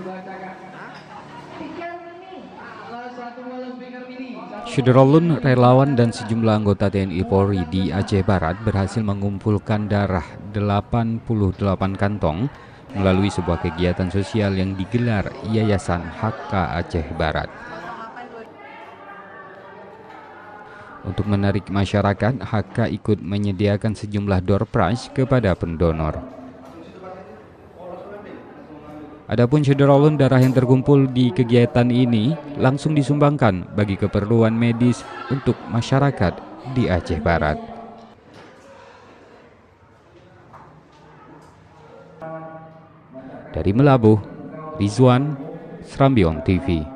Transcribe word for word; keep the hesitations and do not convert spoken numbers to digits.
Syederolun, relawan dan sejumlah anggota T N I Polri di Aceh Barat berhasil mengumpulkan darah delapan puluh delapan kantong melalui sebuah kegiatan sosial yang digelar Yayasan H K Aceh Barat. Untuk menarik masyarakat, H K ikut menyediakan sejumlah door prize kepada pendonor. Adapun syederolun darah yang terkumpul di kegiatan ini langsung disumbangkan bagi keperluan medis untuk masyarakat di Aceh Barat. Dari Melabuh, Rizwan, Serambi On T V.